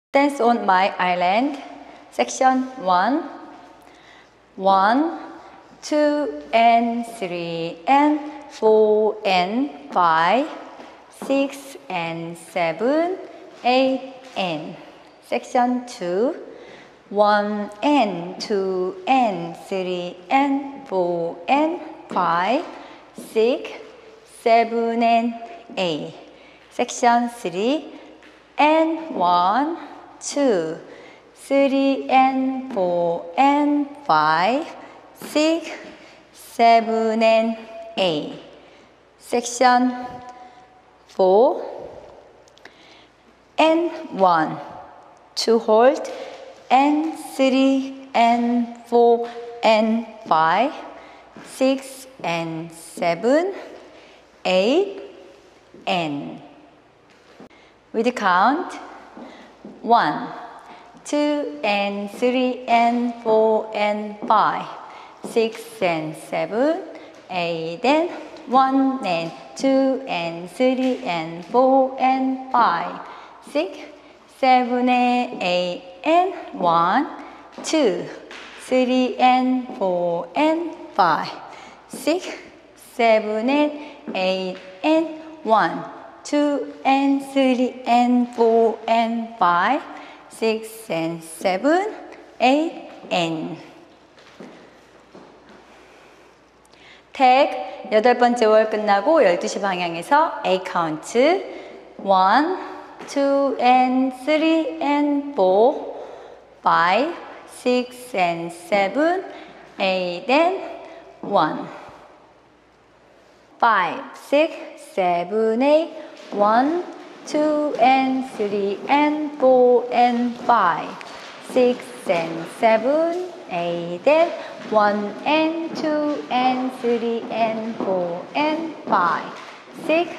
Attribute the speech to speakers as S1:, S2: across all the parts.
S1: Dance on my island, section 1. 1, 2, and 3, and 4, and 5, 6, and 7, 8, and section 2. 1, and 2, and 3, and 4, and 5, 6, 7, and 8. Section 3. And 1, 2, 3, and 4, and 5, 6, 7, and 8. Section 4. And 1, 2 hold, and 3, and 4, and 5, 6, and 7, 8, and with the count 1, 2, and 3, and 4, and 5, 6, and 7, 8, and 1, and 2, and 3, and 4, and 5, 6, 7, and 8, and 1, 2, 3, and 4, and 5, 6, 7, and 8, and 1, 2, and 3, and 4, and 5, 6, and 7, 8, and 택 8번째 월 끝나고 12시 방향에서 A 카운트 1, 2, and 3, and 4, 5, 6, and 7, 8, and 1, 5, 6, 7, 8, 1, 2, and 3, and 4, and 5, 6, and 7, 8, and 1, and 2, and 3, and 4, and 5, 6,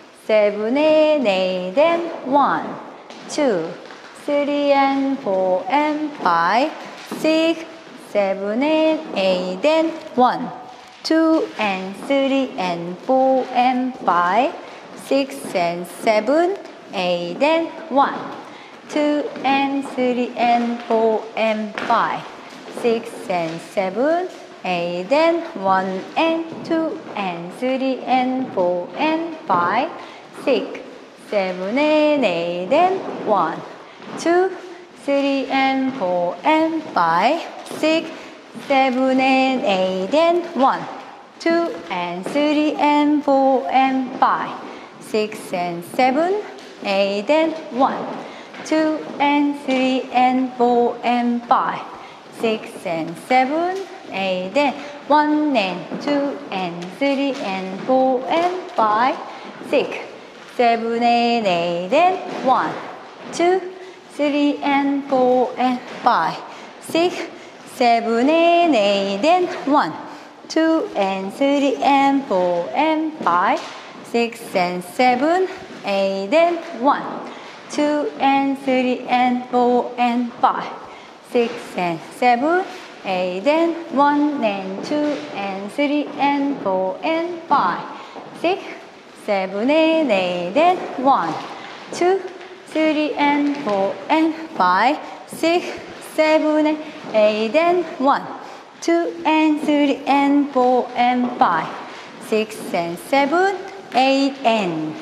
S1: 7, and 8, and 1, 2, 3, and 4, and 5, 6, 7, and 8, and 1, 2, and 3, and 4, and 5, 6, and 7, 8, and 1, 2, and 3, and 4, and 5, 6, and 7, 8, and 1, and 2, and 3, and 4, and 5, 6, 7, and 8, and 1, 2, 3, and 4, and 5, 6, 7, and 8, and 1, 2, and 3, and 4, and 5, 6, and 7, 8, and 1, 2, and 3, and 4, and 5, 6, and 7, 8, and 1, and 2, and 3, and 4, and 5, 6, 7, and 8, and 1, 2, 3, and 4, and 5, 6, 7, and 8, and 1, 2, and 3, and 4, and 5, 6, and 7, 8, and 1, 2, and 3, and 4, and 5, 6, and 7, 8, and 1, and 2, and 3, and 4, and 5, 6, 7, and 8, and 1, 2, 3, and 4, and 5, 6, 7, and 8, and 1, 2, and 3, and 4, and 5, 6, and 7, 8, and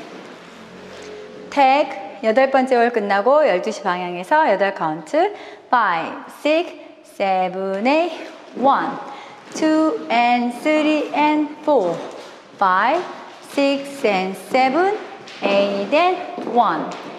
S1: 택 8번째 월 끝나고 12시 방향에서 8카운트 5, 6, 7, 8, 1, 2, and 3, and 4, 5, 6, and 7, 8, and 1,